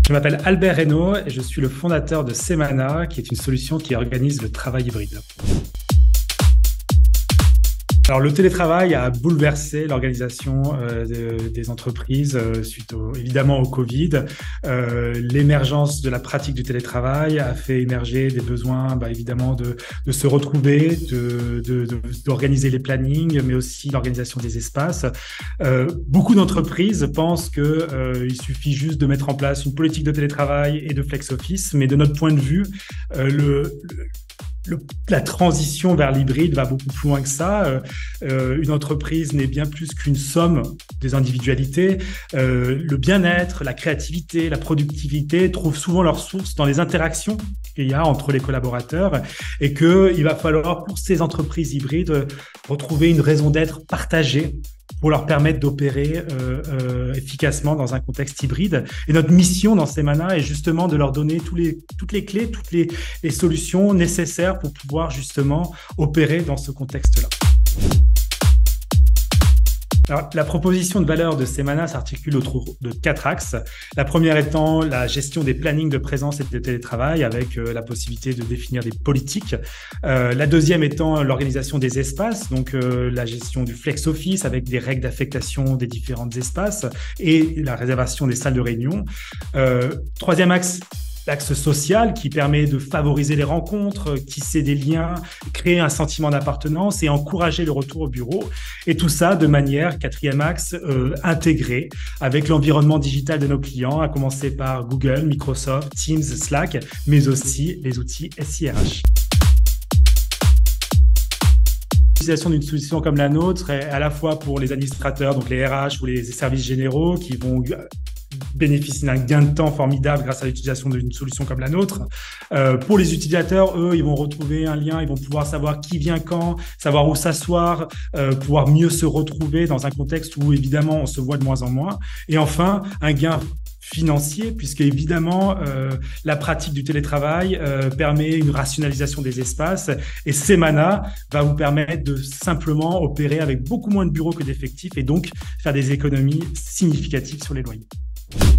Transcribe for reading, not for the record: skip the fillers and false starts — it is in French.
Je m'appelle Albert Reynaud et je suis le fondateur de Semana, qui est une solution qui organise le travail hybride. Alors, le télétravail a bouleversé l'organisation des entreprises suite évidemment au Covid. L'émergence de la pratique du télétravail a fait émerger des besoins évidemment de se retrouver, d'organiser les plannings, mais aussi l'organisation des espaces. Beaucoup d'entreprises pensent qu'il suffit juste de mettre en place une politique de télétravail et de flex office, mais de notre point de vue, la transition vers l'hybride va beaucoup plus loin que ça. Une entreprise n'est bien plus qu'une somme des individualités. Le bien-être, la créativité, la productivité trouvent souvent leur source dans les interactions qu'il y a entre les collaborateurs et qu'il va falloir, pour ces entreprises hybrides, retrouver une raison d'être partagée pour leur permettre d'opérer efficacement dans un contexte hybride. Et notre mission dans Semana est justement de leur donner toutes les clés, toutes les solutions nécessaires pour pouvoir justement opérer dans ce contexte-là. Alors, la proposition de valeur de Semana s'articule autour de 4 axes. La première étant la gestion des plannings de présence et de télétravail avec la possibilité de définir des politiques. La deuxième étant l'organisation des espaces, donc la gestion du flex office avec des règles d'affectation des différents espaces et la réservation des salles de réunion. Troisième axe, l'axe social qui permet de favoriser les rencontres, tisser des liens, créer un sentiment d'appartenance et encourager le retour au bureau. Et tout ça de manière, quatrième axe, intégrée avec l'environnement digital de nos clients, à commencer par Google, Microsoft, Teams, Slack, mais aussi les outils SIRH. L'utilisation d'une solution comme la nôtre est à la fois pour les administrateurs, donc les RH ou les services généraux qui vont bénéficient d'un gain de temps formidable grâce à l'utilisation d'une solution comme la nôtre. Pour les utilisateurs, eux, ils vont retrouver un lien, ils vont pouvoir savoir qui vient quand, savoir où s'asseoir, pouvoir mieux se retrouver dans un contexte où, évidemment, on se voit de moins en moins. Et enfin, un gain financier, puisque évidemment la pratique du télétravail permet une rationalisation des espaces et Semana va vous permettre de simplement opérer avec beaucoup moins de bureaux que d'effectifs et donc faire des économies significatives sur les loyers.